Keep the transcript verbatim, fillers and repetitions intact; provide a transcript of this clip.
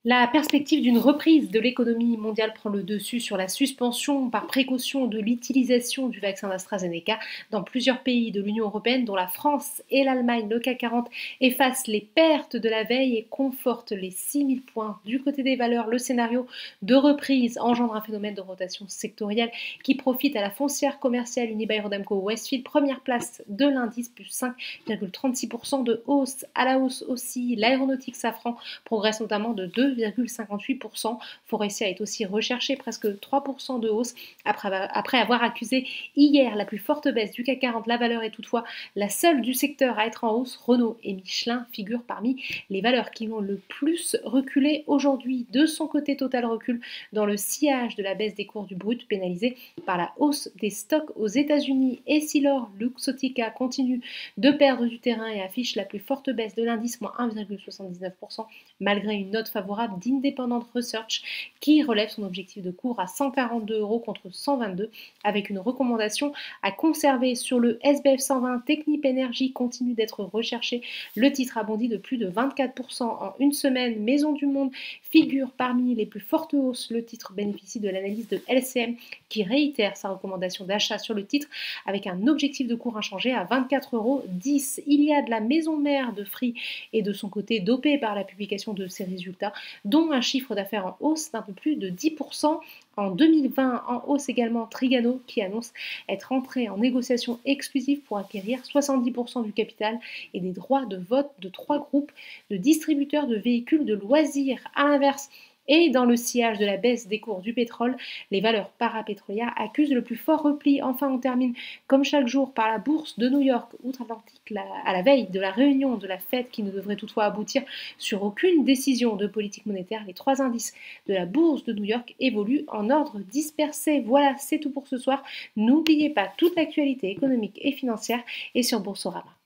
La perspective d'une reprise de l'économie mondiale prend le dessus sur la suspension par précaution de l'utilisation du vaccin d'AstraZeneca dans plusieurs pays de l'Union européenne, dont la France et l'Allemagne. Le C A C quarante efface les pertes de la veille et conforte les six mille points. Du côté des valeurs, le scénario de reprise engendre un phénomène de rotation sectorielle qui profite à la foncière commerciale Unibail-Rodamco-Westfield, première place de l'indice, plus cinq virgule trente-six pour cent de hausse. À la hausse aussi, l'aéronautique Safran progresse notamment de deux virgule cinquante-huit pour cent. Forestia est aussi recherché, presque trois pour cent de hausse après, après avoir accusé hier la plus forte baisse du C A C quarante. La valeur est toutefois la seule du secteur à être en hausse. Renault et Michelin figurent parmi les valeurs qui ont le plus reculé aujourd'hui. De son côté, Total recule dans le sillage de la baisse des cours du brut, pénalisé par la hausse des stocks aux États-Unis. Essilor Luxottica continue de perdre du terrain et affiche la plus forte baisse de l'indice, moins un virgule soixante-dix-neuf pour cent, malgré une note favorable d'Independent Research qui relève son objectif de cours à cent quarante-deux euros contre cent vingt-deux, avec une recommandation à conserver. Sur le S B F cent vingt, Technip Energies continue d'être recherché. Le titre a bondi de plus de vingt-quatre pour cent en une semaine. Maison du Monde figure parmi les plus fortes hausses. Le titre bénéficie de l'analyse de L C M qui réitère sa recommandation d'achat sur le titre avec un objectif de cours inchangé à vingt-quatre euros dix. Il y a de la maison mère de Free et de son côté dopée par la publication de ses résultats, dont un chiffre d'affaires en hausse d'un peu plus de dix pour cent en deux mille vingt. En hausse également Trigano qui annonce être entré en négociation exclusive pour acquérir soixante-dix pour cent du capital et des droits de vote de trois groupes de distributeurs de véhicules de loisirs. À l'inverse, et dans le sillage de la baisse des cours du pétrole, les valeurs parapétrolières accusent le plus fort repli. Enfin, on termine comme chaque jour par la bourse de New York, outre-Atlantique, à la veille de la réunion de la Fed qui ne devrait toutefois aboutir sur aucune décision de politique monétaire. Les trois indices de la bourse de New York évoluent en ordre dispersé. Voilà, c'est tout pour ce soir. N'oubliez pas toute l'actualité économique et financière est sur Boursorama.